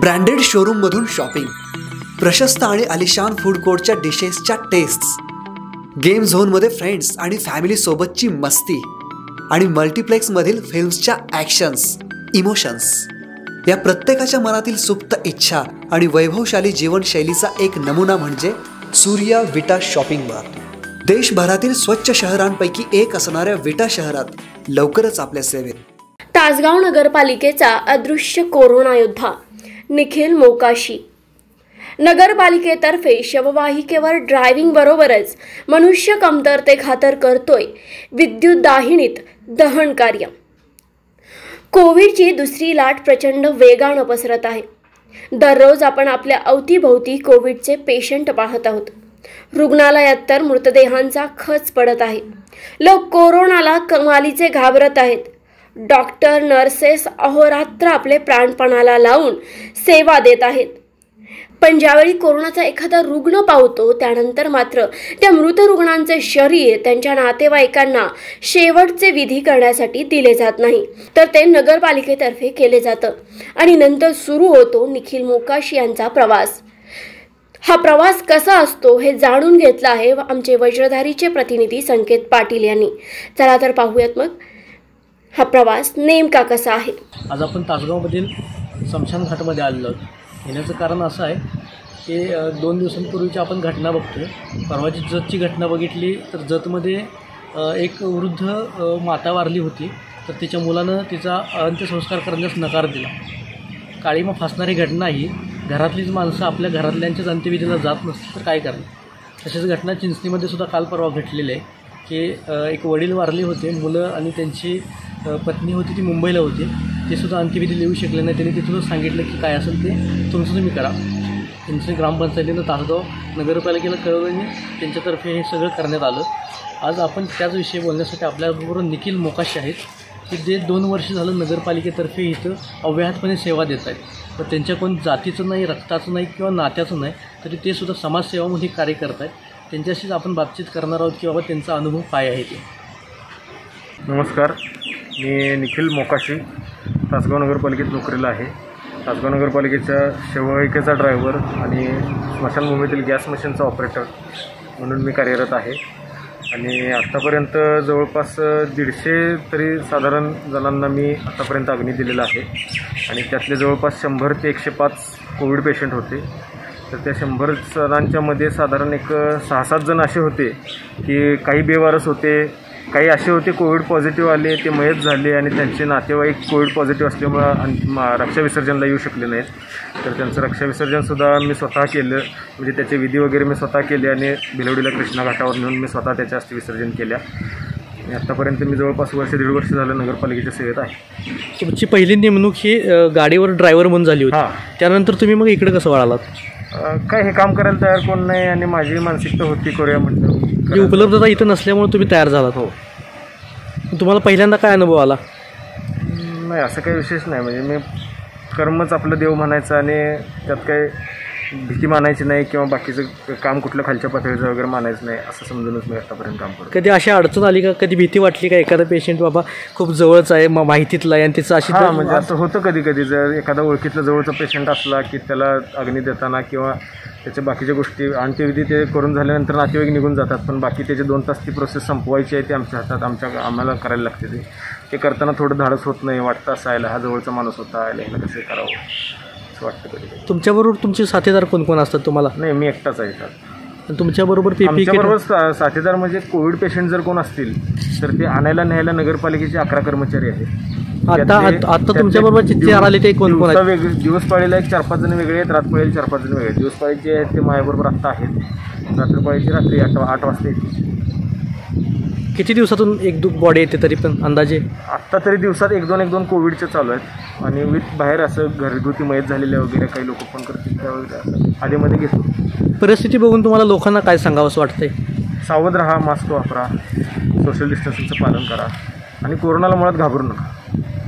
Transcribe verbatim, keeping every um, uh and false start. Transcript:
Branded शोरूममधून shopping, प्रशस्त आणि आलिशान फूड कोर्टच्या डिशेसच्या टेस्ट्स, गेम झोनमध्ये फ्रेंड्स आणि फॅमिलीसोबतची मस्ती आणि मल्टिप्लेक्समधील फिल्म्सच्या ॲक्शन्स, इमोशन्स, या प्रत्येकाच्या मनातील सुप्त इच्छा आणि वैभवशाली जीवनशैलीचा एक नमुना म्हणजे सूर्या विटा शॉपिंग मार्ट. देशभरातील स्वच्छ शहरांपैकी एक असणाऱ्या विटा शहरात लवकरच आपल्या सेवेत. तासगाव नगरपालिकेचा अदृश्य कोरोना योद्धा निखिल मोकाशी. नगरपालिकेतर्फे शववाहिकेवर ड्रायव्हिंग बरोबरच मनुष्य कमतरते खातर करतोय विद्युत दाहिनीत दहन कार्य. कोविडची दुसरी लाट प्रचंड वेगानं पसरत आहे. दररोज आपण आपल्या अवतीभोवती कोविडचे पेशंट पाहत आहोत. रुग्णालयात तर मृतदेहांचा खच पडत आहे. लोक कोरोनाला कमालीचे घाबरत आहेत. डॉक्टर, नर्सेस अहोरात्र आपले प्राणपणाला लावून सेवा देत आहेत. पण ज्यावेळी कोरोनाचा एखादा रुग्ण पावतो त्यानंतर मात्र त्या मृत रुग्णांचे शरीर त्यांच्या नातेवाईकांना शेवटचे विधी करण्यासाठी दिले जात नाही, तर ते नगरपालिकेतर्फे केले जातं. आणि नंतर सुरू होतो निखिल मोकाशी यांचा प्रवास. हा प्रवास कसा असतो हे जाणून घेतला आहे आमचे वज्रधारीचे प्रतिनिधी संकेत पाटील यांनी. चला तर पाहूयात मग हा प्रवास नेमका कसा आहे. आज आपण तासगावमधील स्मशान घाटमध्ये आलेलो आहोत. येण्याचं कारण असं आहे की दोन दिवसांपूर्वीची आपण घटना बघतोय. परवाची जतची घटना बघितली तर जतमध्ये एक वृद्ध माता वारली होती, तर तिच्या मुलानं तिचा अंत्यसंस्कार करण्यास नकार दिला. काळीमा फासणारी घटना ही घरातलीच माणसं आपल्या घरातल्यांच्याच अंत्यविधीला जात नसतील तर काय करणार. तसेच घटना चिंचणीमध्ये सुद्धा काल परवा घडलेली आहे की एक वडील वारले होते, मुलं आणि त्यांची पत्नी होती ती मुंबईला होती, ते सुद्धा अंत्यविधी लिहू शकले नाही. त्यांनी तिथूनच सांगितलं की काय असेल ते तुमचं तुम्ही करा. त्यांचं ग्रामपंचायतीनं तासगाव नगरपालिकेला कळवल्याने त्यांच्यातर्फे हे सगळं करण्यात आलं. आज आपण त्याच विषयी बोलण्यासाठी आपल्याबरोबर निखिल मोकाशी आहेत की जे दोन वर्ष झालं नगरपालिकेतर्फे इथं अव्याहतपणे सेवा देत आहेत. पण त्यांच्या कोण जातीचं नाही, रक्ताचं नाही किंवा नात्याचं नाही, तरी ते सुद्धा समाजसेवामध्ये कार्य करत आहेत. त्यांच्याशीच आपण बातचीत करणार आहोत की बाबा त्यांचा अनुभव काय आहे ते. नमस्कार, मी निखिल मोकाशी तासगाव नगरपालिकेत नोकरीला आहे. तासगाव नगरपालिकेच्या शववाहिकेचा ड्रायव्हर आणि स्मशानभूमीतील गॅस मशीनचा ऑपरेटर म्हणून मी कार्यरत आहे. आणि आत्तापर्यंत जवळपास दीडशे तरी साधारण जणांना मी आत्तापर्यंत अग्नी दिलेला आहे. आणि त्यातले जवळपास शंभर ते एकशे पाच कोविड पेशंट होते. तर त्या शंभर जणांच्यामध्ये साधारण एक सहा सात जण असे होते की काही बेवारस होते, काही असे होते कोविड पॉझिटिव्ह आले, ते मयत झाले आणि त्यांचे नातेवाईक कोविड पॉझिटिव्ह असल्यामुळं रक्षाविसर्जनला येऊ शकले नाहीत. तर त्यांचं रक्षाविसर्जनसुद्धा मी स्वतः केलं, म्हणजे त्याचे विधी वगैरे मी स्वतः केले आणि भिलवडीला कृष्णा घाटावर नेऊन मी स्वतः त्याच्या अस्थि विसर्जन केल्या. आणि आत्तापर्यंत मी जवळपास वर्ष दीड वर्ष झालं नगरपालिकेच्या सेवेत आहे. तुमची पहिली नेमणूक ही गाडीवर ड्रायव्हर म्हणून झाली होती. हां, त्यानंतर तुम्ही मग इकडे कसं वळालात? काय हे काम करायला तयार कोण नाही आणि माझी मानसिकता होती करूया म्हटलं. उपलब्धता इथं नसल्यामुळे तुम्ही तयार झालात. हो, तुम्हाला पहिल्यांदा काय अनुभव आला? नाही, असं काही विशेष नाही. म्हणजे मी कर्मच आपलं देव म्हणायचं आणि त्यात काही भीती मानायची नाही किंवा बाकीचं काम कुठलं खालच्या पातळीचं वगैरे मानायचं नाही, असं समजूनच मी आतापर्यंत काम करतो. कधी अशी अडचण आली का? कधी भीती वाटली का एखादा पेशंट बाबा खूप जवळच आहे, मग माहितीतला आहे आणि त्याचं अशी? हां, म्हणजे असं होतं कधी कधी. जर एखादा ओळखीतला जवळचा पेशंट असला की त्याला अग्नी देताना किंवा त्याच्या बाकीच्या गोष्टी अंत्यविधी ते करून झाल्यानंतर नातेवाईक निघून जातात, पण बाकी त्याचे दोन तास ती प्रोसेस संपवायची आहे, ते आमच्या हातात आमच्या आम्हाला करायला लागते. ते ते करताना थोडं धाडस होत नाही, वाटतं असं आयला हा जवळचा माणूस होता, आयला ह्याला कसं करावं असं वाटतं कधी. तुमच्याबरोबर तुमचे साथीदार कोण कोण असतात तुम्हाला? नाही, मी एकटाच आहे. तुमच्याबरोबर आमच्याबरोबर साथीदार म्हणजे कोविड पेशंट जर कोण असतील तर ते आणायला न्यायला नगरपालिकेचे अकरा कर्मचारी आहेत. आता आता तुमच्याबरोबर चिठ्ठी आली ते कोण कोण वेगळे? दिवस पाळीला एक चार पाच जण वेगळे आहेत, रात पाळीला चार पाच जण वेगळे. दिवस पाळीचे आहेत ते माझ्याबरोबर आत्ता आहेत. रात्रपाळीची रात्री आठ आठ वाजता येते. किती दिवसातून एक दु बॉडी येते तरी पण अंदाजे? आत्ता तरी दिवसात एक दोन एक दोन कोविडचे चालू आहेत आणि विथ बाहेर असं घरगुती मयत झालेले वगैरे काही लोक फोन करतील त्या वगैरे आधीमध्ये घेतो. परिस्थिती बघून तुम्हाला लोकांना काय सांगावं असं वाटतंय? सावध राहा, मास्क वापरा, सोशल डिस्टन्सिंगचं पालन करा आणि कोरोनाला मुळात घाबरू नका.